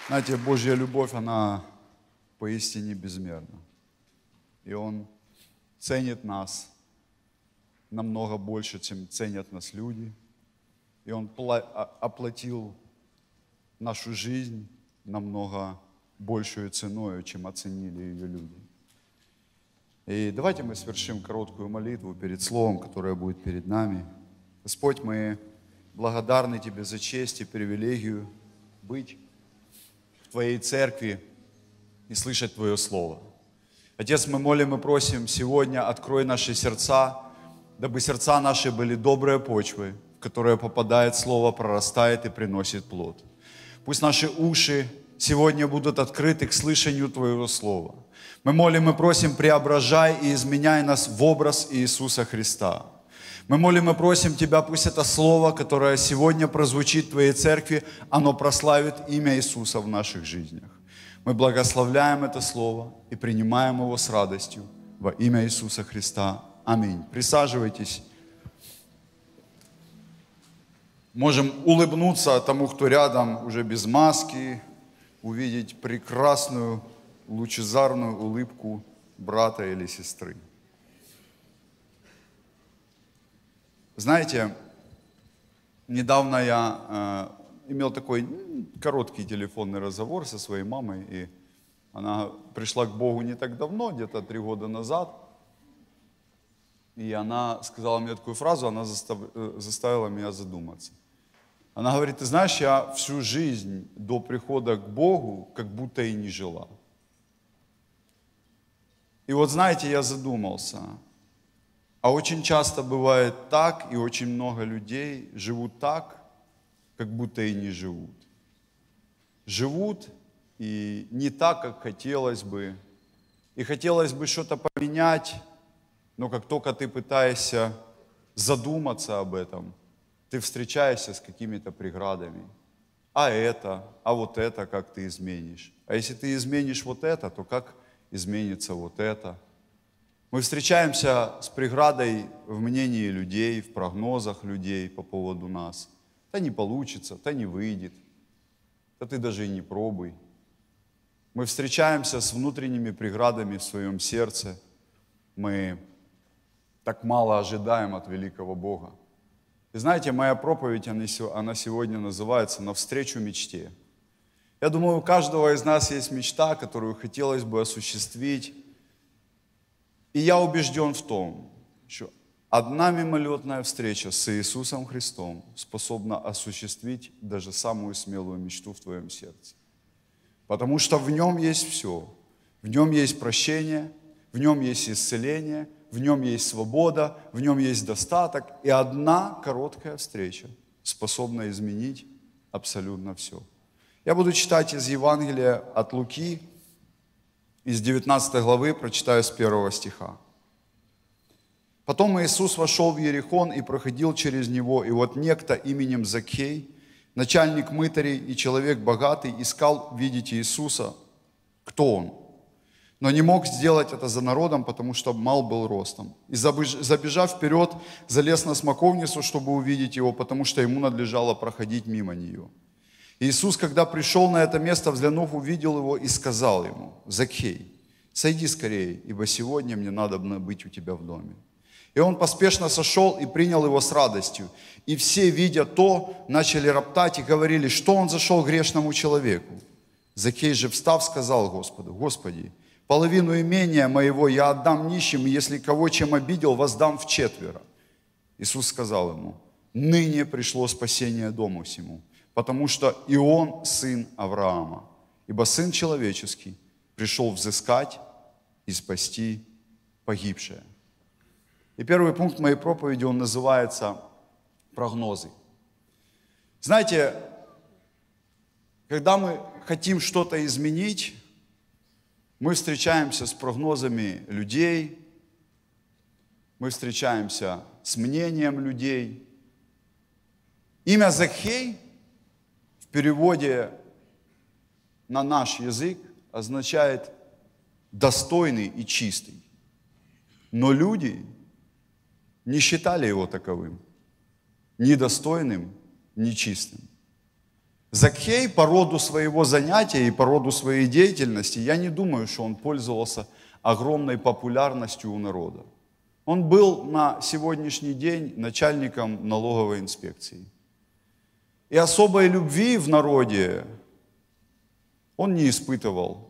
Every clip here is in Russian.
Знаете, Божья любовь, она поистине безмерна. И Он ценит нас намного больше, чем ценят нас люди. И Он оплатил нашу жизнь намного большую ценой, чем оценили ее люди. И давайте мы совершим короткую молитву перед Словом, которое будет перед нами. Господь, мы благодарны Тебе за честь и привилегию быть в Твоей церкви и слышать Твое Слово. Отец, мы молим и просим сегодня, открой наши сердца, дабы сердца наши были доброй почвой, в которую попадает Слово, прорастает и приносит плод. Пусть наши уши сегодня будут открыты к слышанию Твоего Слова. Мы молим и просим, преображай и изменяй нас в образ Иисуса Христа. Мы молим и просим Тебя, пусть это Слово, которое сегодня прозвучит в Твоей церкви, оно прославит имя Иисуса в наших жизнях. Мы благословляем это Слово и принимаем его с радостью во имя Иисуса Христа. Аминь. Присаживайтесь. Можем улыбнуться тому, кто рядом, уже без маски, увидеть прекрасную, лучезарную улыбку брата или сестры. Знаете, недавно я имел такой короткий телефонный разговор со своей мамой, и она пришла к Богу не так давно, где-то 3 года назад, и она сказала мне такую фразу, она заставила меня задуматься. Она говорит: ты знаешь, я всю жизнь до прихода к Богу как будто и не жила. И вот знаете, я задумался, а очень часто бывает так, и очень много людей живут так, как будто и не живут. Живут и не так, как хотелось бы. И хотелось бы что-то поменять, но как только ты пытаешься задуматься об этом, ты встречаешься с какими-то преградами. А вот это как ты изменишь? А если ты изменишь вот это, то как изменится вот это? Мы встречаемся с преградой в мнении людей, в прогнозах людей по поводу нас. Да не получится, да не выйдет, да ты даже и не пробуй. Мы встречаемся с внутренними преградами в своем сердце. Мы так мало ожидаем от великого Бога. И знаете, моя проповедь, она сегодня называется «Навстречу мечте». Я думаю, у каждого из нас есть мечта, которую хотелось бы осуществить. И я убежден в том, что одна мимолетная встреча с Иисусом Христом способна осуществить даже самую смелую мечту в твоем сердце. Потому что в Нем есть все. В Нем есть прощение, в Нем есть исцеление, в Нем есть свобода, в Нем есть достаток. И одна короткая встреча способна изменить абсолютно все. Я буду читать из Евангелия от Луки, из 19 главы, прочитаю с 1 стиха. «Потом Иисус вошел в Иерихон и проходил через него, и вот некто именем Закхей, начальник мытарей и человек богатый, искал видеть Иисуса, кто он, но не мог сделать это за народом, потому что мал был ростом. И забежав вперед, залез на смоковницу, чтобы увидеть его, потому что ему надлежало проходить мимо нее. Иисус, когда пришел на это место, взглянув, увидел его и сказал ему: Закхей, сойди скорее, ибо сегодня мне надобно быть у тебя в доме. И он поспешно сошел и принял его с радостью. И все, видя то, начали роптать и говорили, что он зашел к грешному человеку. Закхей же, встав, сказал Господу: Господи, половину имения моего я отдам нищим, и если кого чем обидел, воздам вчетверо. Иисус сказал ему: ныне пришло спасение дому сему, потому что и он сын Авраама. Ибо Сын Человеческий пришел взыскать и спасти погибшее. И первый пункт моей проповеди, он называется «Прогнозы». Знаете, когда мы хотим что-то изменить, мы встречаемся с прогнозами людей, мы встречаемся с мнением людей. Имя Закхей в переводе на наш язык означает «достойный и чистый». Но люди не считали его таковым, ни достойным, ни чистым. Закхей по роду своего занятия и по роду своей деятельности, я не думаю, что он пользовался огромной популярностью у народа. Он был на сегодняшний день начальником налоговой инспекции. И особой любви в народе он не испытывал.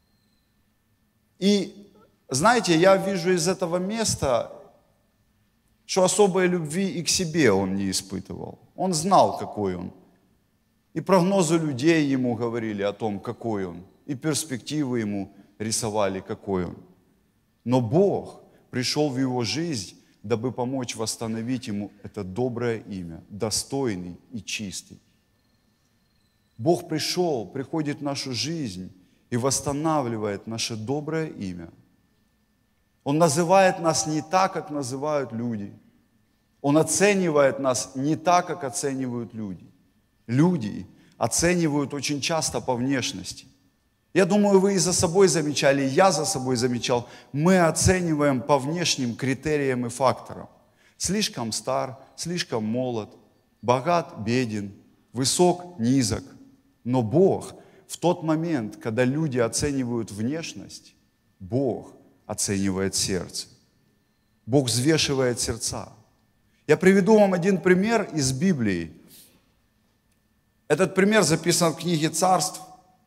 И, знаете, я вижу из этого места, что особой любви и к себе он не испытывал. Он знал, какой он. И прогнозы людей ему говорили о том, какой он. И перспективы ему рисовали, какой он. Но Бог пришел в его жизнь, дабы помочь восстановить ему это доброе имя, достойный и чистый. Бог пришел, приходит в нашу жизнь и восстанавливает наше доброе имя. Он называет нас не так, как называют люди. Он оценивает нас не так, как оценивают люди. Люди оценивают очень часто по внешности. Я думаю, вы и за собой замечали, и я за собой замечал. Мы оцениваем по внешним критериям и факторам. Слишком стар, слишком молод, богат, беден, высок, низок. Но Бог в тот момент, когда люди оценивают внешность, Бог оценивает сердце. Бог взвешивает сердца. Я приведу вам один пример из Библии. Этот пример записан в книге Царств.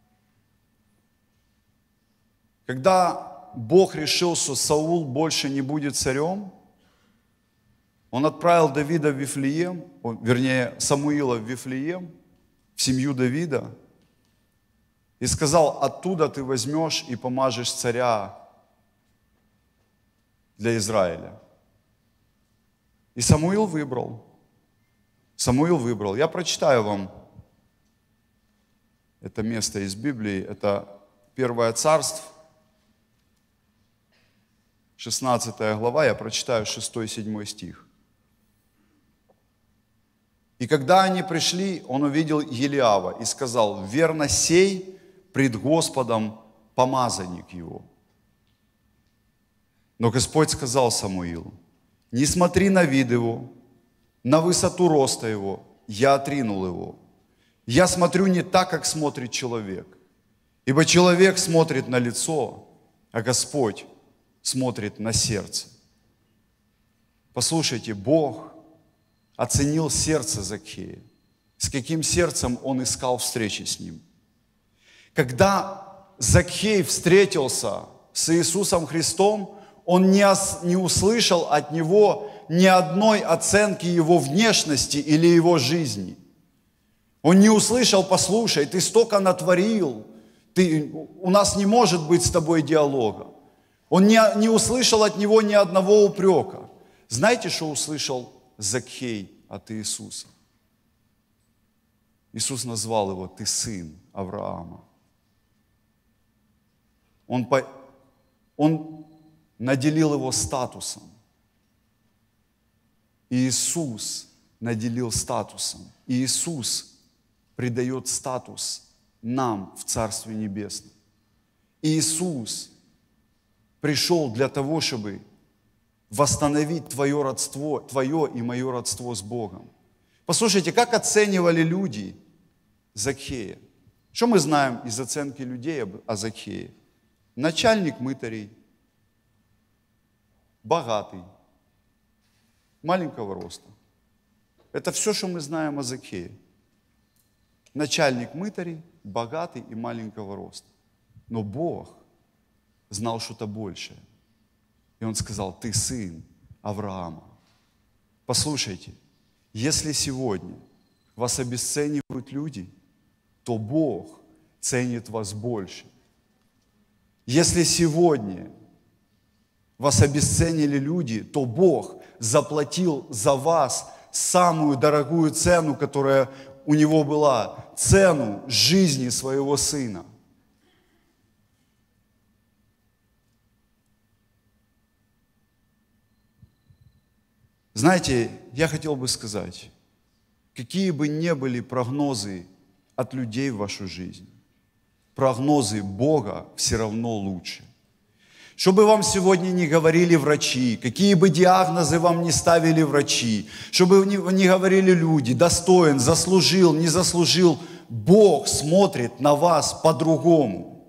Когда Бог решил, что Саул больше не будет царем, он отправил Давида в Вифлеем, вернее, Самуила в Вифлеем, в семью Давида, и сказал: оттуда ты возьмешь и помажешь царя для Израиля. И Самуил выбрал. Я прочитаю вам это место из Библии. Это 1 Царств, 16 глава, я прочитаю 6-7 стих. «И когда они пришли, он увидел Елиава и сказал: верно сей пред Господом помазанник его. Но Господь сказал Самуилу: не смотри на вид его, на высоту роста его, я отринул его. Я смотрю не так, как смотрит человек, ибо человек смотрит на лицо, а Господь смотрит на сердце». Послушайте, Бог оценил сердце Закхея. С каким сердцем он искал встречи с ним. Когда Закхей встретился с Иисусом Христом, он не услышал от него ни одной оценки его внешности или его жизни. Он не услышал: послушай, ты столько натворил, у нас не может быть с тобой диалога. Он не услышал от него ни одного упрека. Знаете, что услышал Закхей от Иисуса? Иисус назвал его: ты сын Авраама. Он наделил его статусом. Иисус наделил статусом. Иисус придает статус нам в Царстве Небесном. Иисус пришел для того, чтобы восстановить твое родство, твое и мое родство с Богом. Послушайте, как оценивали люди Закхея? Что мы знаем из оценки людей о Закхее? Начальник мытарей, богатый, маленького роста. Это все, что мы знаем о Закхее. Начальник мытарей, богатый и маленького роста. Но Бог знал что-то большее. И Он сказал: ты сын Авраама. Послушайте, если сегодня вас обесценивают люди, то Бог ценит вас больше. Если сегодня вас обесценили люди, то Бог заплатил за вас самую дорогую цену, которая у Него была, цену жизни своего Сына. Знаете, я хотел бы сказать, какие бы ни были прогнозы от людей в вашу жизнь, прогнозы Бога все равно лучше. Что бы вам сегодня не говорили врачи, какие бы диагнозы вам не ставили врачи, что бы не говорили люди: достоин, заслужил, не заслужил, Бог смотрит на вас по-другому.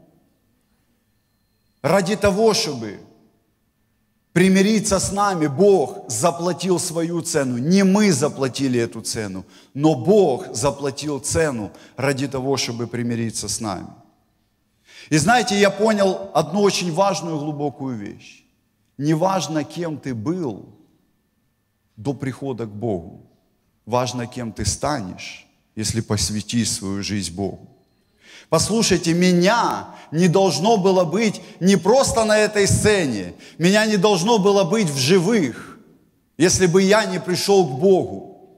Ради того, чтобы примириться с нами, Бог заплатил свою цену. Не мы заплатили эту цену, но Бог заплатил цену ради того, чтобы примириться с нами. И знаете, я понял одну очень важную, глубокую вещь. Неважно, кем ты был до прихода к Богу, важно, кем ты станешь, если посвятишь свою жизнь Богу. Послушайте, меня не должно было быть не просто на этой сцене, меня не должно было быть в живых, если бы я не пришел к Богу.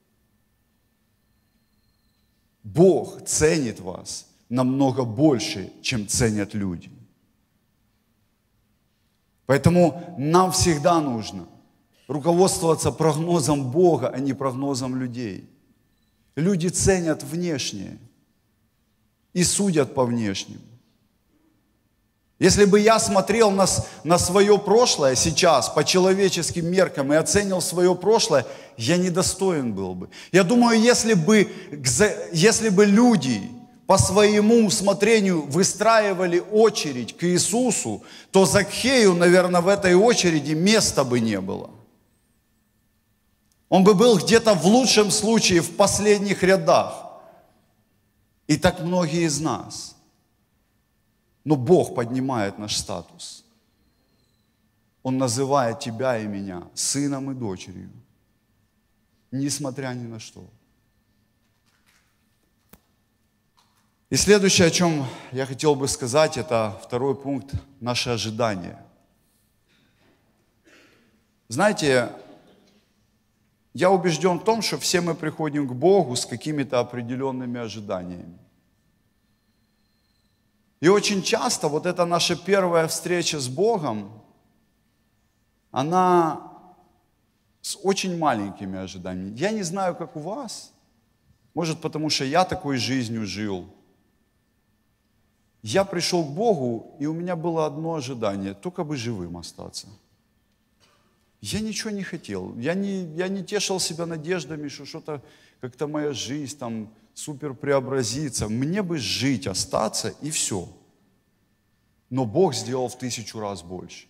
Бог ценит вас намного больше, чем ценят люди. Поэтому нам всегда нужно руководствоваться прогнозом Бога, а не прогнозом людей. Люди ценят внешнее и судят по внешнему. Если бы я смотрел на свое прошлое сейчас по человеческим меркам и оценил свое прошлое, я недостоин был бы. Я думаю, если бы люди по своему усмотрению выстраивали очередь к Иисусу, то Закхею, наверное, в этой очереди места бы не было. Он бы был где-то в лучшем случае в последних рядах. И так многие из нас. Но Бог поднимает наш статус. Он называет тебя и меня сыном и дочерью, несмотря ни на что. И следующее, о чем я хотел бы сказать, это второй пункт – наши ожидания. Знаете, я убежден в том, что все мы приходим к Богу с какими-то определенными ожиданиями. И очень часто вот эта наша первая встреча с Богом, она с очень маленькими ожиданиями. Я не знаю, как у вас, может, потому что я такой жизнью жил. Я пришел к Богу, и у меня было одно ожидание, только бы живым остаться. Я ничего не хотел, я не тешил себя надеждами, что что-то, как-то моя жизнь там супер преобразится. Мне бы жить, остаться и все. Но Бог сделал в 1000 раз больше.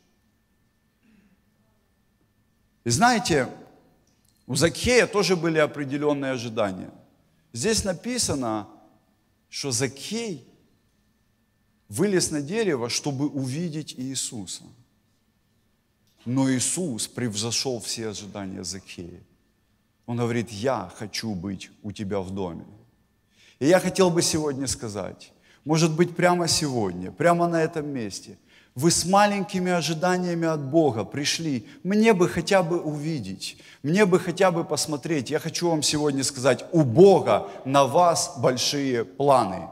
И знаете, у Закхея тоже были определенные ожидания. Здесь написано, что Закхей вылез на дерево, чтобы увидеть Иисуса. Но Иисус превзошел все ожидания Закхея. Он говорит: я хочу быть у тебя в доме. И я хотел бы сегодня сказать, может быть, прямо сегодня, прямо на этом месте, вы с маленькими ожиданиями от Бога пришли, мне бы хотя бы увидеть, мне бы хотя бы посмотреть. Я хочу вам сегодня сказать, у Бога на вас большие планы.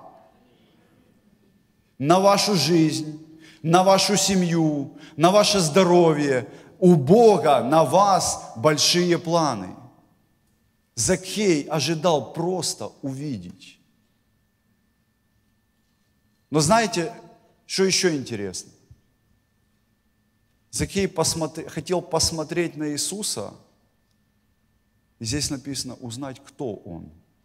На вашу жизнь, на вашу семью, на ваше здоровье. У Бога на вас большие планы. Закхей ожидал просто увидеть. Но знаете, что еще интересно? Закхей хотел посмотреть на Иисуса, и здесь написано узнать, кто Он.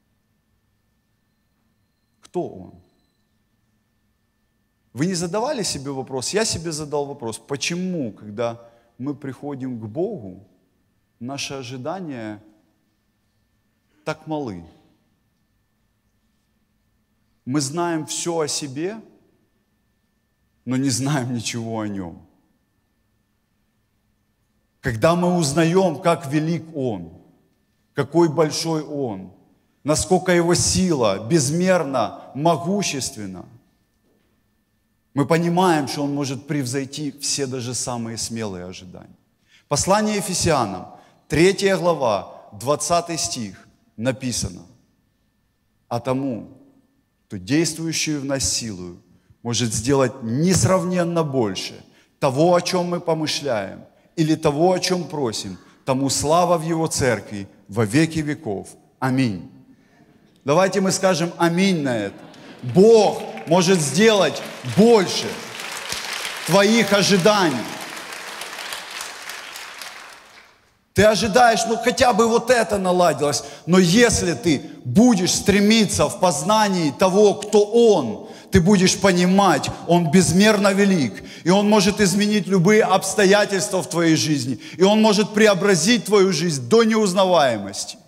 Кто Он? Вы не задавали себе вопрос? Я себе задал вопрос, почему, когда мы приходим к Богу, наши ожидания так малы? Мы знаем все о себе, но не знаем ничего о Нем. Когда мы узнаем, как велик Он, какой большой Он, насколько Его сила безмерно могущественна, мы понимаем, что Он может превзойти все даже самые смелые ожидания. Послание Ефесянам, 3 глава, 20 стих написано: «А тому, кто действующий в нас силою, может сделать несравненно больше того, о чем мы помышляем, или того, о чем просим, тому слава в Его церкви во веки веков. Аминь». Давайте мы скажем аминь на это. Бог может сделать больше твоих ожиданий. Ты ожидаешь, ну хотя бы вот это наладилось. Но если ты будешь стремиться в познании того, кто Он, ты будешь понимать, Он безмерно велик. И Он может изменить любые обстоятельства в твоей жизни. И Он может преобразить твою жизнь до неузнаваемости.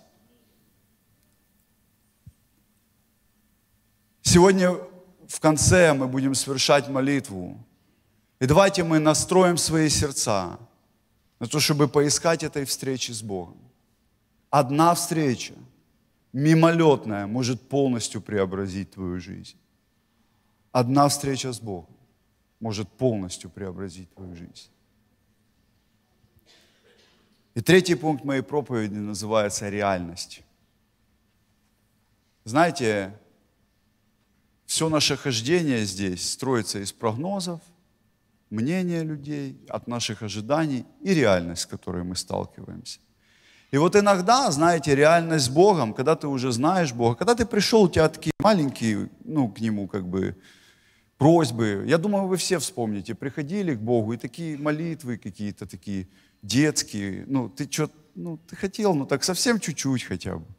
Сегодня в конце мы будем совершать молитву. И давайте мы настроим свои сердца на то, чтобы поискать этой встречи с Богом. Одна встреча, мимолетная, может полностью преобразить твою жизнь. Одна встреча с Богом может полностью преобразить твою жизнь. И третий пункт моей проповеди называется реальность. Знаете, все наше хождение здесь строится из прогнозов, мнения людей, от наших ожиданий и реальность, с которой мы сталкиваемся. И вот иногда, знаете, реальность с Богом, когда ты уже знаешь Бога, когда ты пришел, у тебя такие маленькие, к Нему просьбы. Я думаю, вы все вспомните, приходили к Богу, и такие молитвы какие-то такие детские. Ты хотел, так совсем чуть-чуть хотя бы.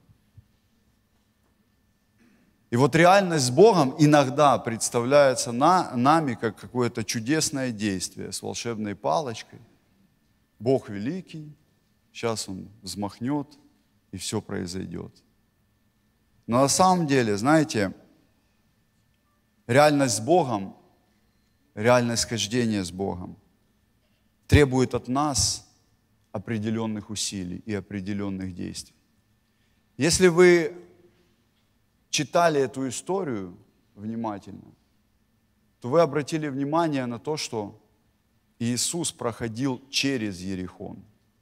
И вот реальность с Богом иногда представляется нами как какое-то чудесное действие с волшебной палочкой. Бог великий, сейчас Он взмахнет, и все произойдет. Но на самом деле, знаете, реальность с Богом, реальность хождения с Богом требует от нас определенных усилий и определенных действий. Если вы читали эту историю внимательно, то вы обратили внимание на то, что Иисус проходил через Иерихон.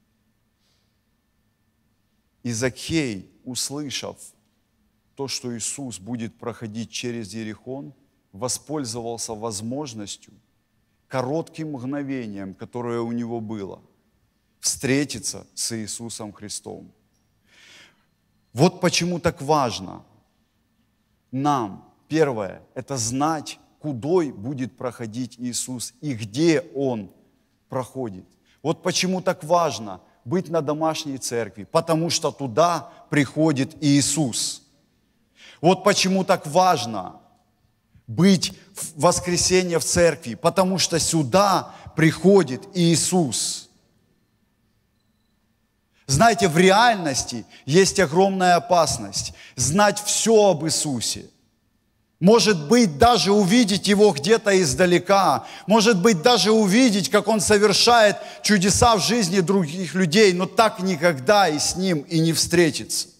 И Закхей, услышав то, что Иисус будет проходить через Иерихон, воспользовался возможностью, коротким мгновением, которое у него было, встретиться с Иисусом Христом. Вот почему так важно нам, первое, это знать, куда будет проходить Иисус и где Он проходит. Вот почему так важно быть на домашней церкви, потому что туда приходит Иисус. Вот почему так важно быть в воскресенье в церкви, потому что сюда приходит Иисус. Знаете, в реальности есть огромная опасность знать все об Иисусе. Может быть, даже увидеть Его где-то издалека. Может быть, даже увидеть, как Он совершает чудеса в жизни других людей, но так никогда и с Ним и не встретиться.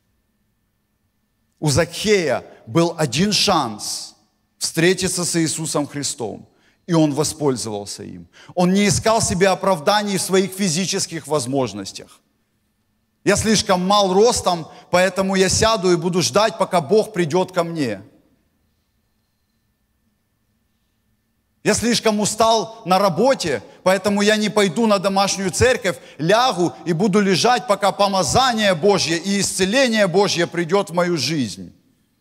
У Закхея был один шанс встретиться с Иисусом Христом, и он воспользовался им. Он не искал себе оправданий в своих физических возможностях. Я слишком мал ростом, поэтому я сяду и буду ждать, пока Бог придет ко мне. Я слишком устал на работе, поэтому я не пойду на домашнюю церковь, лягу и буду лежать, пока помазание Божье и исцеление Божье придет в мою жизнь.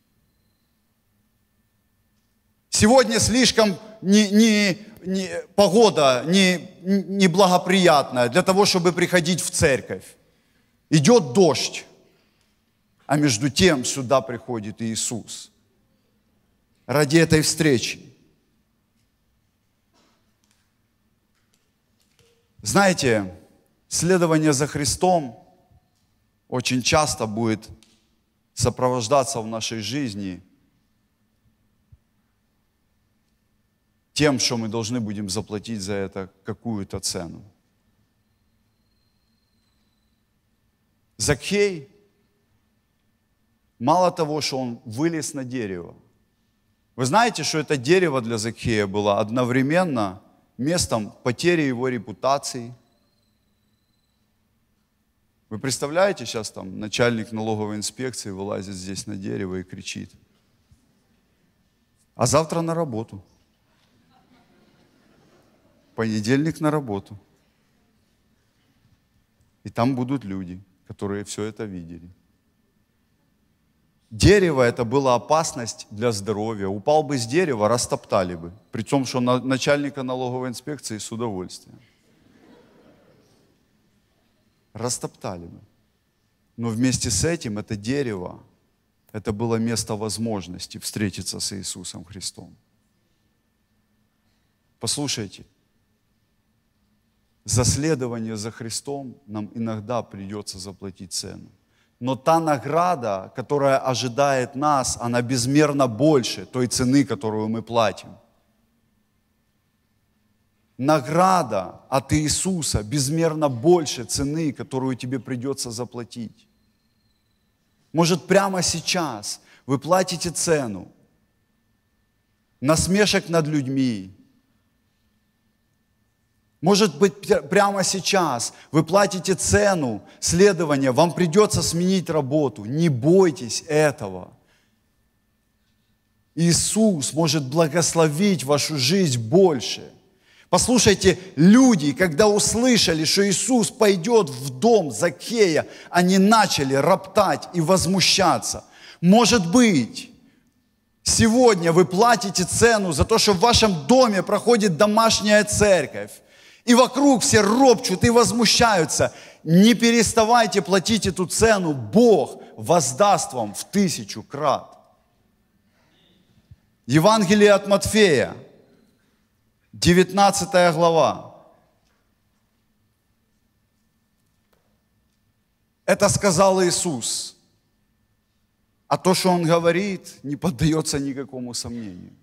Сегодня слишком погода неблагоприятная для того, чтобы приходить в церковь. Идет дождь, а между тем сюда приходит Иисус ради этой встречи. Знаете, следование за Христом очень часто будет сопровождаться в нашей жизни тем, что мы должны будем заплатить за это какую-то цену. Закхей, мало того, что он вылез на дерево, вы знаете, что это дерево для Закхея было одновременно местом потери его репутации. Вы представляете, сейчас там начальник налоговой инспекции вылазит здесь на дерево и кричит: а завтра на работу. Понедельник на работу. И там будут люди, которые все это видели. Дерево – это была опасность для здоровья. Упал бы с дерева, растоптали бы. При том, что начальника налоговой инспекции с удовольствием. растоптали бы. Но вместе с этим это дерево, это было место возможности встретиться с Иисусом Христом. Послушайте, за следование за Христом нам иногда придется заплатить цену. Но та награда, которая ожидает нас, она безмерно больше той цены, которую мы платим. Награда от Иисуса безмерно больше цены, которую тебе придется заплатить. Может, прямо сейчас вы платите цену насмешек над людьми. Может быть, прямо сейчас вы платите цену следования, вам придется сменить работу. Не бойтесь этого. Иисус может благословить вашу жизнь больше. Послушайте, люди, когда услышали, что Иисус пойдет в дом Закхея, они начали роптать и возмущаться. Может быть, сегодня вы платите цену за то, что в вашем доме проходит домашняя церковь. И вокруг все ропчут и возмущаются. Не переставайте платить эту цену. Бог воздаст вам в 1000 крат. Евангелие от Матфея, 19 глава. Это сказал Иисус. А то, что Он говорит, не поддается никакому сомнению.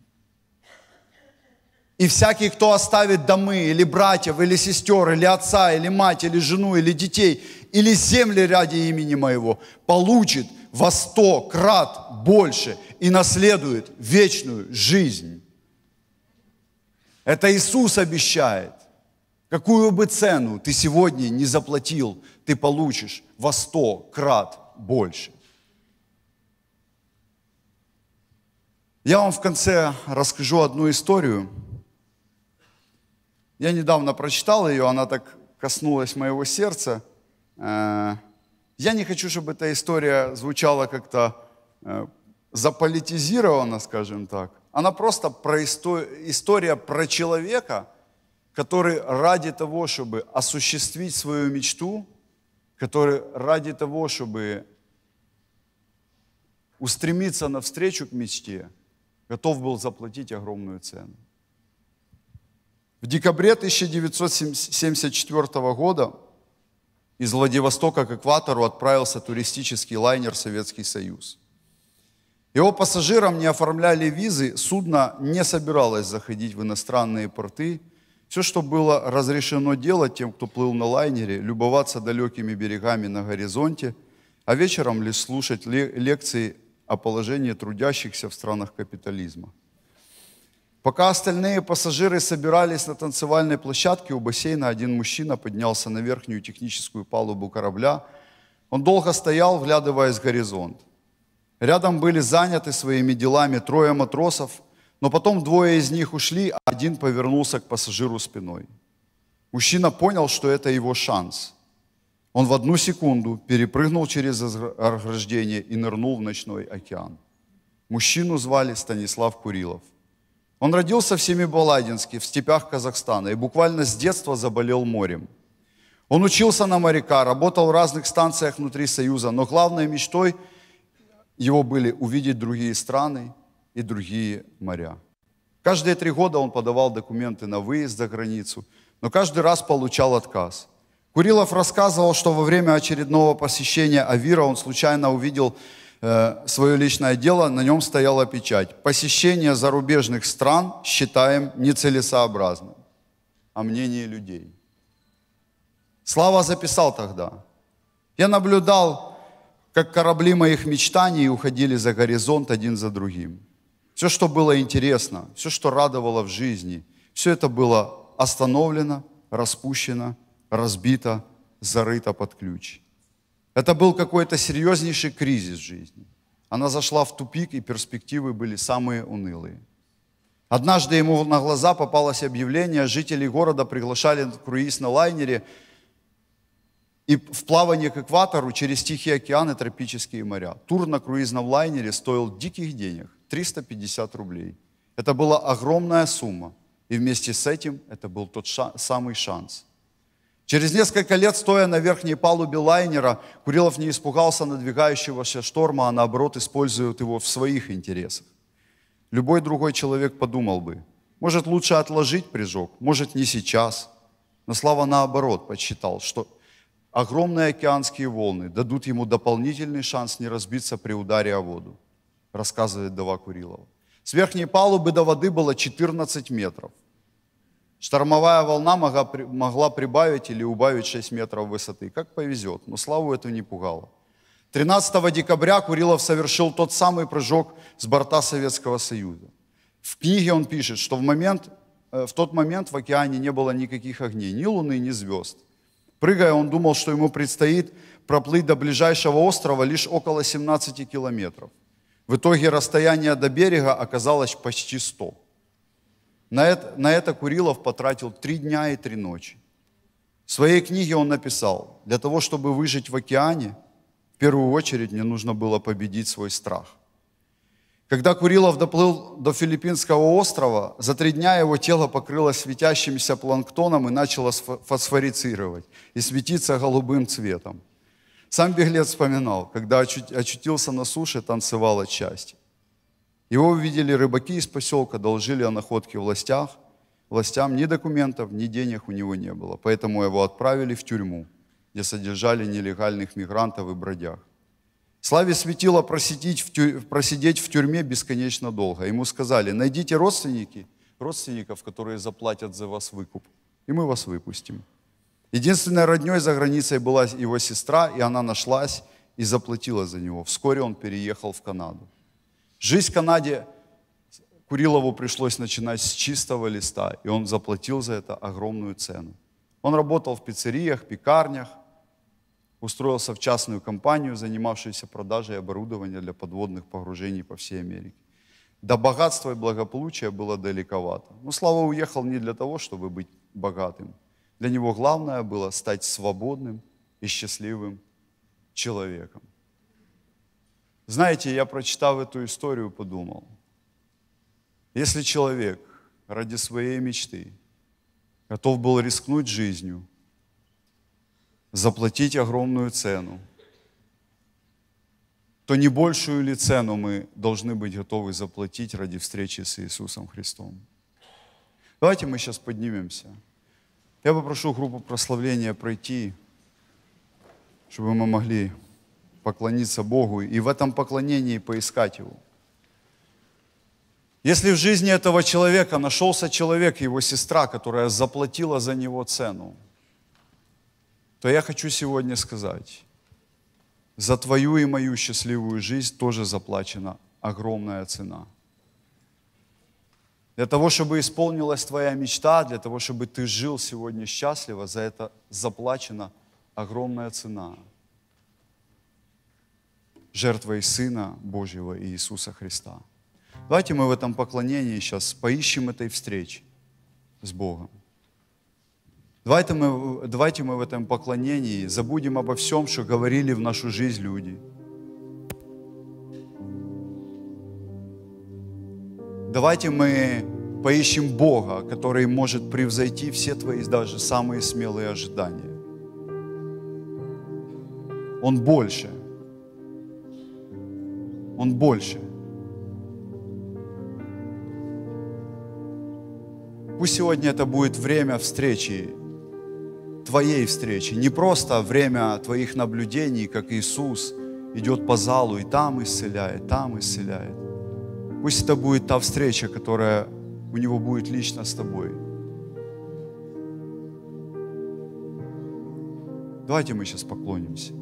И всякий, кто оставит домы, или братьев, или сестер, или отца, или мать, или жену, или детей, или земли ради имени Моего, получит во 100 крат больше и наследует вечную жизнь. Это Иисус обещает. Какую бы цену ты сегодня не заплатил, ты получишь во 100 крат больше. Я вам в конце расскажу одну историю. Я недавно прочитал ее, она так коснулась моего сердца. Я не хочу, чтобы эта история звучала как-то заполитизированно, скажем так. Она просто история про человека, который ради того, чтобы осуществить свою мечту, который ради того, чтобы устремиться навстречу к мечте, готов был заплатить огромную цену. В декабре 1974 года из Владивостока к экватору отправился туристический лайнер «Советский Союз». Его пассажирам не оформляли визы, судно не собиралось заходить в иностранные порты. Все, что было разрешено делать тем, кто плыл на лайнере, любоваться далекими берегами на горизонте, а вечером лишь слушать лекции о положении трудящихся в странах капитализма. Пока остальные пассажиры собирались на танцевальной площадке у бассейна, один мужчина поднялся на верхнюю техническую палубу корабля. Он долго стоял, вглядываясь в горизонт. Рядом были заняты своими делами 3 матросов, но потом 2 из них ушли, а один повернулся к пассажиру спиной. Мужчина понял, что это его шанс. Он в 1 секунду перепрыгнул через ограждение и нырнул в ночной океан. Мужчину звали Станислав Курилов. Он родился в Семибаладинске, в степях Казахстана, и буквально с детства заболел морем. Он учился на моряка, работал в разных станциях внутри Союза, но главной мечтой его были увидеть другие страны и другие моря. Каждые 3 года он подавал документы на выезд за границу, но каждый раз получал отказ. Курилов рассказывал, что во время очередного посещения Авира он случайно увидел свое личное дело, на нем стояла печать: «Посещение зарубежных стран считаем нецелесообразным», о мнении людей. Слава записал тогда: «Я наблюдал, как корабли моих мечтаний уходили за горизонт один за другим. Все, что было интересно, все, что радовало в жизни, все это было остановлено, распущено, разбито, зарыто под ключ. Это был какой-то серьезнейший кризис в жизни. Она зашла в тупик, и перспективы были самые унылые. Однажды ему на глаза попалось объявление, жителей города приглашали на круиз на лайнере и в плавание к экватору через Тихий океан и тропические моря. Тур на круизном лайнере стоил диких денег, 350 рублей. Это была огромная сумма, и вместе с этим это был тот самый шанс. Через несколько лет, стоя на верхней палубе лайнера, Курилов не испугался надвигающегося шторма, а наоборот использует его в своих интересах. Любой другой человек подумал бы, может лучше отложить прыжок, может не сейчас. Но Слава наоборот подсчитал, что огромные океанские волны дадут ему дополнительный шанс не разбиться при ударе о воду, рассказывает вдова Курилова. С верхней палубы до воды было 14 метров. Штормовая волна могла прибавить или убавить 6 метров высоты. Как повезет, но Славу это не пугало. 13 декабря Курилов совершил тот самый прыжок с борта Советского Союза. В книге он пишет, что в тот момент в океане не было никаких огней, ни луны, ни звезд. Прыгая, он думал, что ему предстоит проплыть до ближайшего острова лишь около 17 километров. В итоге расстояние до берега оказалось почти 100. На это Курилов потратил 3 дня и 3 ночи. В своей книге он написал, для того, чтобы выжить в океане, в первую очередь мне нужно было победить свой страх. Когда Курилов доплыл до Филиппинского острова, за 3 дня его тело покрылось светящимся планктоном и начало фосфорицировать и светиться голубым цветом. Сам беглец вспоминал, когда очутился на суше, танцевал от счастья. Его увидели рыбаки из поселка, доложили о находке властям. Ни документов, ни денег у него не было. Поэтому его отправили в тюрьму, где содержали нелегальных мигрантов и бродяг. Славе светило просидеть в тюрьме бесконечно долго. Ему сказали, найдите родственников, которые заплатят за вас выкуп, и мы вас выпустим. Единственной родней за границей была его сестра, и она нашлась и заплатила за него. Вскоре он переехал в Канаду. Жизнь в Канаде Курилову пришлось начинать с чистого листа, и он заплатил за это огромную цену. Он работал в пиццериях, пекарнях, устроился в частную компанию, занимавшуюся продажей оборудования для подводных погружений по всей Америке. До богатства и благополучия было далековато. Но Слава уехал не для того, чтобы быть богатым. Для него главное было стать свободным и счастливым человеком. Знаете, я, прочитав эту историю, подумал, если человек ради своей мечты готов был рискнуть жизнью, заплатить огромную цену, то не большую ли цену мы должны быть готовы заплатить ради встречи с Иисусом Христом? Давайте мы сейчас поднимемся. Я попрошу группу прославления пройти, чтобы мы могли поклониться Богу и в этом поклонении поискать Его. Если в жизни этого человека нашелся человек, его сестра, которая заплатила за него цену, то я хочу сегодня сказать, за твою и мою счастливую жизнь тоже заплачена огромная цена. Для того, чтобы исполнилась твоя мечта, для того, чтобы ты жил сегодня счастливо, за это заплачена огромная цена. Жертвой Сына Божьего Иисуса Христа. Давайте мы в этом поклонении сейчас поищем этой встречи с Богом. Давайте мы в этом поклонении забудем обо всем, что говорили в нашу жизнь люди. Давайте мы поищем Бога, который может превзойти все твои даже самые смелые ожидания. Он больше. Он больше. Пусть сегодня это будет время встречи, твоей встречи, не просто время твоих наблюдений, как Иисус идет по залу и там исцеляет, там исцеляет. Пусть это будет та встреча, которая у Него будет лично с тобой. Давайте мы сейчас поклонимся.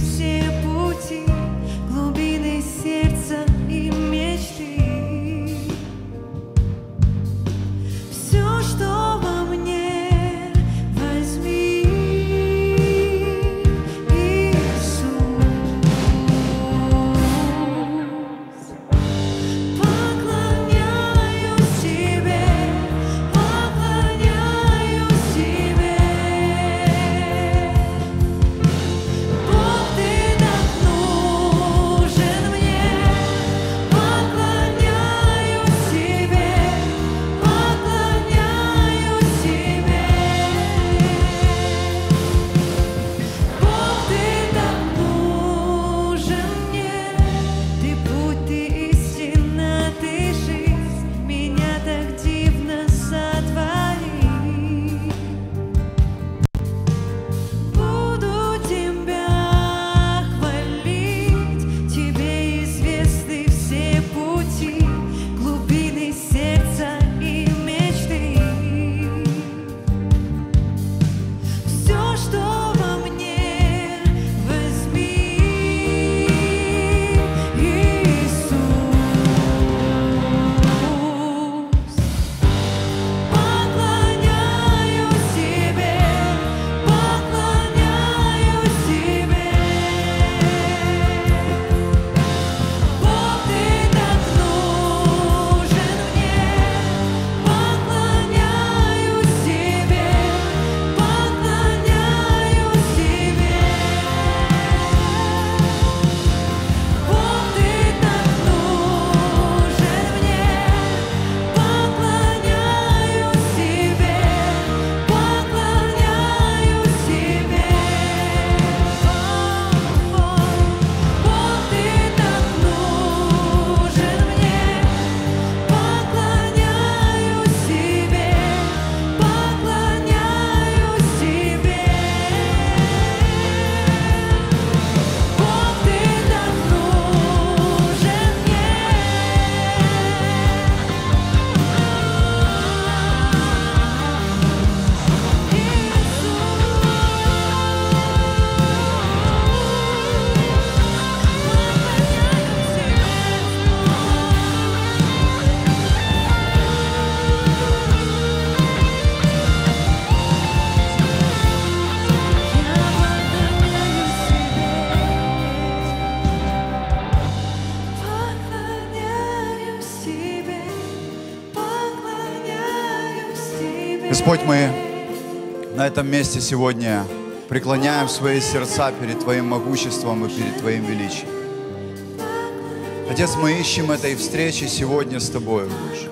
Глубины сердца и мечты. Господь, мы на этом месте сегодня преклоняем свои сердца перед Твоим могуществом и перед Твоим величием. Отец, мы ищем этой встречи сегодня с Тобой, Боже.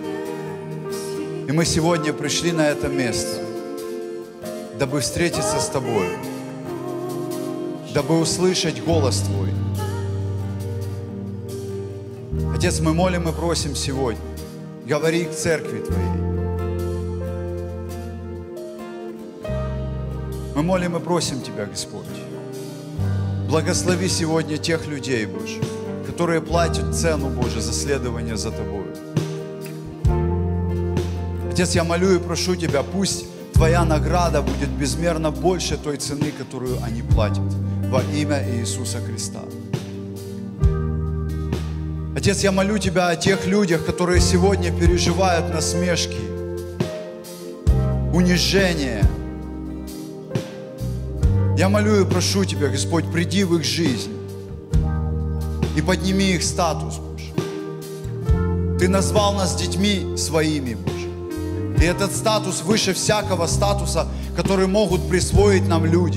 И мы сегодня пришли на это место, дабы встретиться с Тобой, дабы услышать голос Твой. Отец, мы молим и просим сегодня, говори к церкви Твоей. Мы молим и просим Тебя, Господь, благослови сегодня тех людей, Боже, которые платят цену, Боже, за следование за Тобой. Отец, я молю и прошу Тебя, пусть Твоя награда будет безмерно больше той цены, которую они платят, во имя Иисуса Христа. Отец, я молю Тебя о тех людях, которые сегодня переживают насмешки, унижение. Я молю и прошу Тебя, Господь, приди в их жизнь и подними их статус, Боже. Ты назвал нас детьми своими, Боже. И этот статус выше всякого статуса, который могут присвоить нам люди.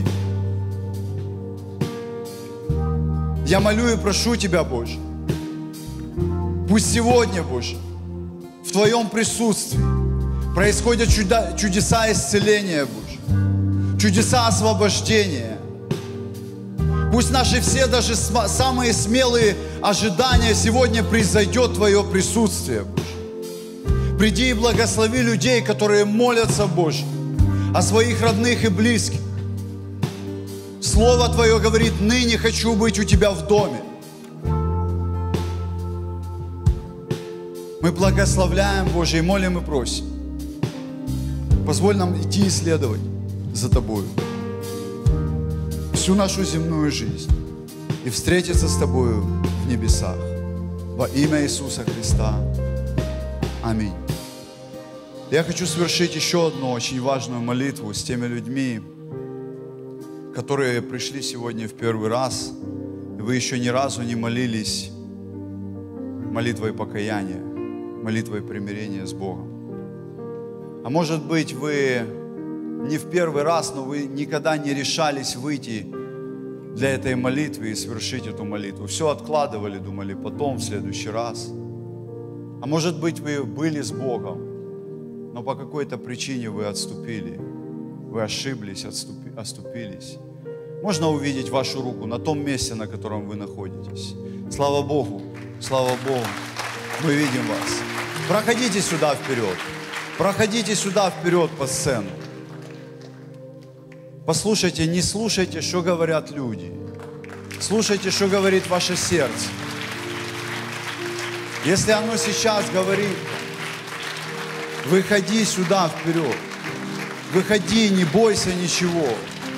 Я молю и прошу Тебя, Боже, пусть сегодня, Боже, в Твоем присутствии происходят чудеса исцеления, Боже. Чудеса освобождения. Пусть наши все, даже самые смелые ожидания, сегодня произойдет Твое присутствие, Боже. Приди и благослови людей, которые молятся, Боже, о своих родных и близких. Слово Твое говорит: ныне хочу быть у Тебя в доме. Мы благословляем, Боже, и молим и просим. Позволь нам идти исследовать за Тобою всю нашу земную жизнь и встретиться с Тобою в небесах. Во имя Иисуса Христа. Аминь. Я хочу совершить еще одну очень важную молитву с теми людьми, которые пришли сегодня в первый раз, и вы еще ни разу не молились молитвой покаяния, молитвой примирения с Богом. А может быть, вы не в первый раз, но вы никогда не решались выйти для этой молитвы и совершить эту молитву. Все откладывали, думали, потом, в следующий раз. А может быть, вы были с Богом, но по какой-то причине вы отступили, вы ошиблись, оступились. Можно увидеть вашу руку на том месте, на котором вы находитесь. Слава Богу, мы видим вас. Проходите сюда вперед, проходите сюда вперед по сцену. Послушайте, не слушайте, что говорят люди. Слушайте, что говорит ваше сердце. Если оно сейчас говорит: выходи сюда вперед. Выходи, не бойся ничего.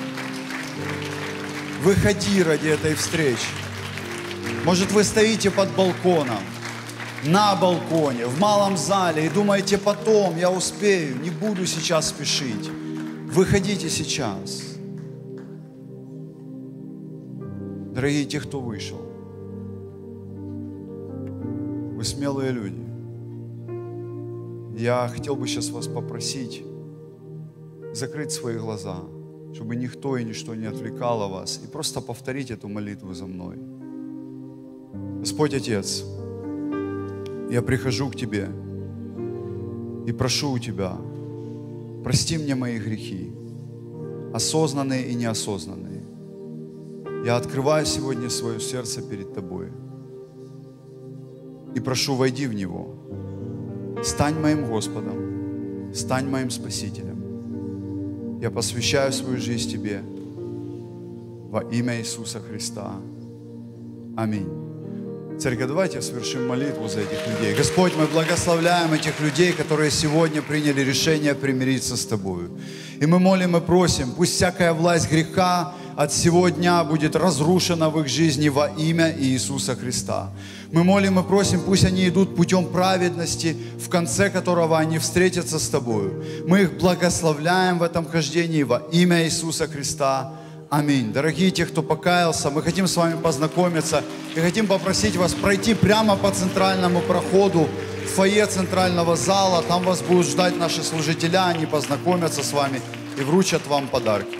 Выходи ради этой встречи. Может, вы стоите под балконом, на балконе, в малом зале и думаете: потом я успею, не буду сейчас спешить. Выходите сейчас. Дорогие те, кто вышел, вы смелые люди. Я хотел бы сейчас вас попросить закрыть свои глаза, чтобы никто и ничто не отвлекало вас, и просто повторить эту молитву за мной. Господь Отец, я прихожу к Тебе и прошу у Тебя: прости мне мои грехи, осознанные и неосознанные. Я открываю сегодня свое сердце перед Тобой и прошу: войди в него. Стань моим Господом, стань моим Спасителем. Я посвящаю свою жизнь Тебе во имя Иисуса Христа. Аминь. Церковь, давайте совершим молитву за этих людей. Господь, мы благословляем этих людей, которые сегодня приняли решение примириться с Тобою. И мы молим и просим, пусть всякая власть греха от сего дня будет разрушена в их жизни во имя Иисуса Христа. Мы молим и просим, пусть они идут путем праведности, в конце которого они встретятся с Тобою. Мы их благословляем в этом хождении во имя Иисуса Христа. Аминь. Дорогие те, кто покаялся, мы хотим с вами познакомиться и хотим попросить вас пройти прямо по центральному проходу фойе центрального зала. Там вас будут ждать наши служителя, они познакомятся с вами и вручат вам подарки.